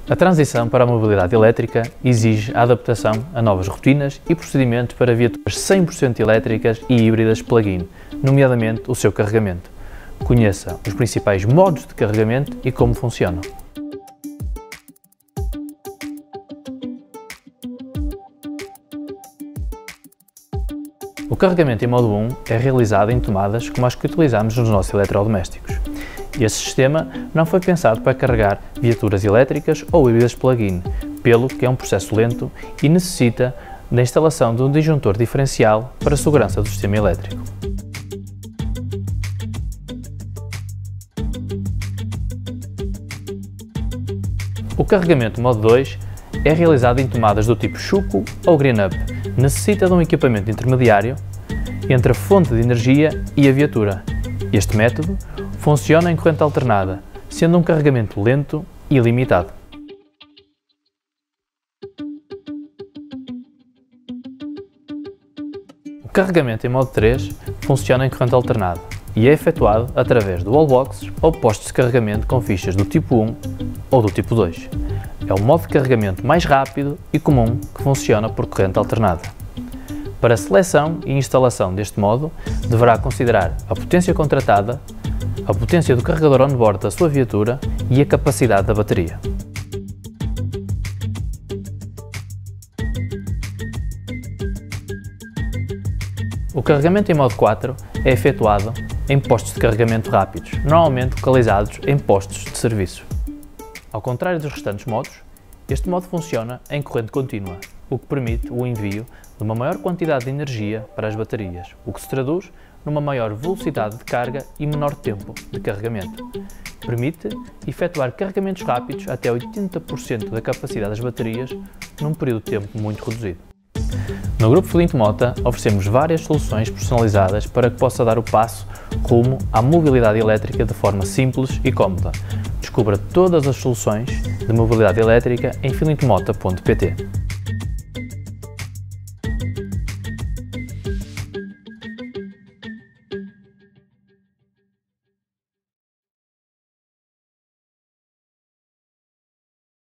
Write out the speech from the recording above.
A transição para a mobilidade elétrica exige a adaptação a novas rotinas e procedimentos para viaturas 100% elétricas e híbridas plug-in, nomeadamente o seu carregamento. Conheça os principais modos de carregamento e como funcionam. O carregamento em modo 1 é realizado em tomadas como as que utilizamos nos nossos eletrodomésticos. Este sistema não foi pensado para carregar viaturas elétricas ou híbridas plug-in, pelo que é um processo lento e necessita da instalação de um disjuntor diferencial para a segurança do sistema elétrico. O carregamento modo 2 é realizado em tomadas do tipo Schuko ou Green-Up. Necessita de um equipamento intermediário entre a fonte de energia e a viatura. Este método funciona em corrente alternada, sendo um carregamento lento e limitado. O carregamento em modo 3 funciona em corrente alternada e é efetuado através de wallboxes ou postos de carregamento com fichas do tipo 1 ou do tipo 2. É o modo de carregamento mais rápido e comum que funciona por corrente alternada. Para a seleção e instalação deste modo, deverá considerar a potência contratada, a potência do carregador on-board da sua viatura e a capacidade da bateria. O carregamento em modo 4 é efetuado em postos de carregamento rápidos, normalmente localizados em postos de serviço. Ao contrário dos restantes modos, este modo funciona em corrente contínua, o que permite o envio de uma maior quantidade de energia para as baterias, o que se traduz numa maior velocidade de carga e menor tempo de carregamento. Permite efetuar carregamentos rápidos até 80% da capacidade das baterias num período de tempo muito reduzido. No Grupo Flint Mota oferecemos várias soluções personalizadas para que possa dar o passo rumo à mobilidade elétrica de forma simples e cómoda. Descubra todas as soluções de mobilidade elétrica em flintmota.pt.